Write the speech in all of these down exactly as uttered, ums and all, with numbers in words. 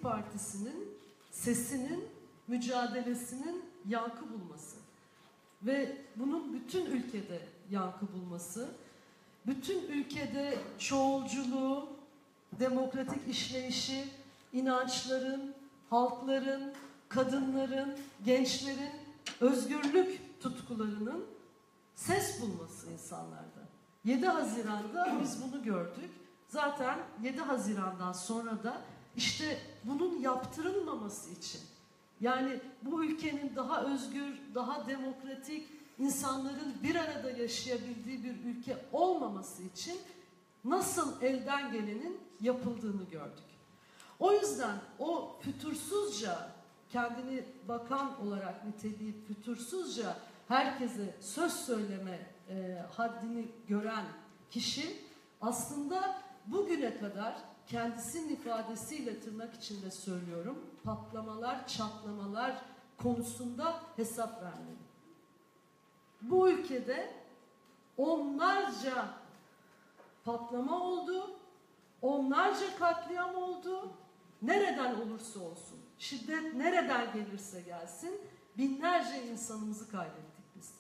Demokratik Partisi'nin sesinin, mücadelesinin yankı bulması ve bunun bütün ülkede yankı bulması, bütün ülkede çoğulculuğu, demokratik işleyişi, inançların, halkların, kadınların, gençlerin özgürlük tutkularının ses bulması insanlarda. yedi Haziran'da biz bunu gördük. Zaten yedi Haziran'dan sonra da işte bunun yaptırılmaması için, yani bu ülkenin daha özgür, daha demokratik, insanların bir arada yaşayabildiği bir ülke olmaması için nasıl elden gelenin yapıldığını gördük. O yüzden o fütursuzca, kendini bakan olarak niteleyip fütursuzca herkese söz söyleme e, haddini gören kişi aslında bugüne kadar kendisinin ifadesiyle, tırnak içinde söylüyorum, patlamalar, çatlamalar konusunda hesap vermeli. Bu ülkede onlarca patlama oldu, onlarca katliam oldu. Nereden olursa olsun, şiddet nereden gelirse gelsin, binlerce insanımızı kaybettik biz.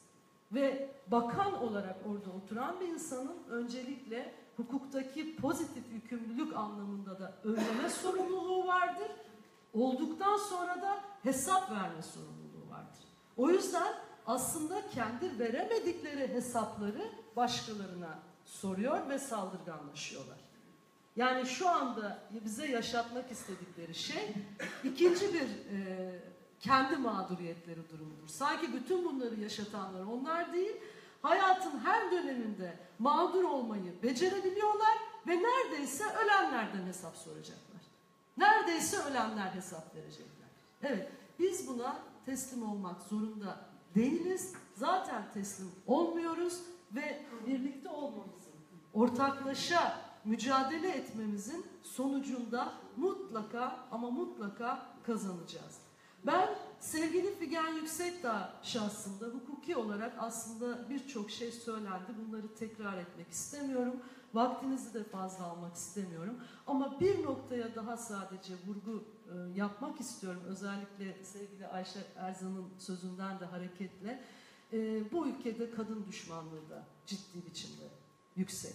Ve bakan olarak orada oturan bir insanın öncelikle hukuktaki pozitif yükümlülük anlamında da önleme sorumluluğu vardır. Olduktan sonra da hesap verme sorumluluğu vardır. O yüzden aslında kendi veremedikleri hesapları başkalarına soruyor ve saldırganlaşıyorlar. Yani şu anda bize yaşatmak istedikleri şey ikinci bir e, kendi mağduriyetleri durumudur. Sanki bütün bunları yaşatanlar onlar değil, hayatın her döneminde mağdur olmayı becerebiliyorlar ve neredeyse ölenlerden hesap soracaklar. Neredeyse ölenler hesap verecekler. Evet, biz buna teslim olmak zorunda değiliz. Zaten teslim olmuyoruz ve birlikte olmamızın, ortaklaşa mücadele etmemizin sonucunda mutlaka ama mutlaka kazanacağız. Ben sevgili Figen Yüksekdağ şahsında hukuki olarak aslında birçok şey söylendi. Bunları tekrar etmek istemiyorum. Vaktinizi de fazla almak istemiyorum. Ama bir noktaya daha sadece vurgu e, yapmak istiyorum. Özellikle sevgili Ayşe Erzan'ın sözünden de hareketle. E, bu ülkede kadın düşmanlığı da ciddi biçimde yüksek.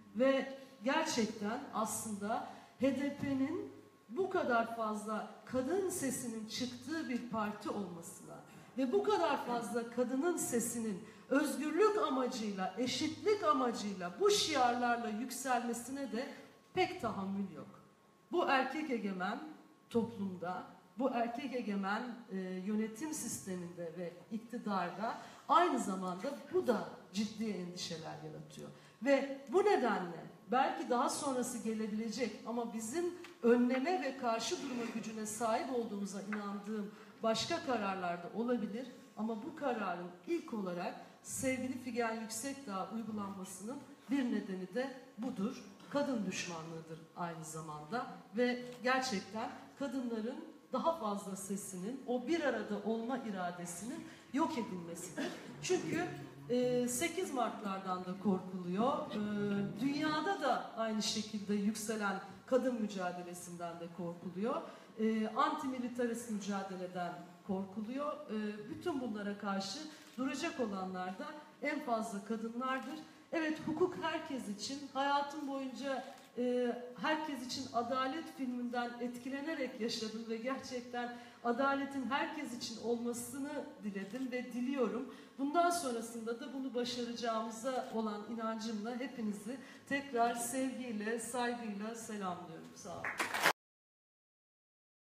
Ve gerçekten aslında H D P'nin bu kadar fazla kadın sesinin çıktığı bir parti olmasına ve bu kadar fazla kadının sesinin özgürlük amacıyla, eşitlik amacıyla, bu şiarlarla yükselmesine de pek tahammül yok. Bu erkek egemen toplumda, bu erkek egemen e, yönetim sisteminde ve iktidarda aynı zamanda bu da ciddi endişeler yaratıyor. Ve bu nedenle belki daha sonrası gelebilecek ama bizim önleme ve karşı durma gücüne sahip olduğumuza inandığım başka kararlar da olabilir. Ama bu kararın ilk olarak sevgili Figen Yüksekdağ uygulanmasının bir nedeni de budur. Kadın düşmanlığıdır aynı zamanda ve gerçekten kadınların daha fazla sesinin, o bir arada olma iradesinin yok edilmesidir. Çünkü sekiz Mart'lardan da korkuluyor. Dünyada da aynı şekilde yükselen kadın mücadelesinden de korkuluyor. Antimilitarist mücadeleden korkuluyor. Bütün bunlara karşı duracak olanlar da en fazla kadınlardır. Evet, hukuk herkes için, hayatım boyunca herkes için adalet filminden etkilenerek yaşadım ve gerçekten adaletin herkes için olmasını diledim ve diliyorum. Bundan sonrasında da bunu başaracağımıza olan inancımla hepinizi tekrar sevgiyle, saygıyla selamlıyorum. Sağ olun.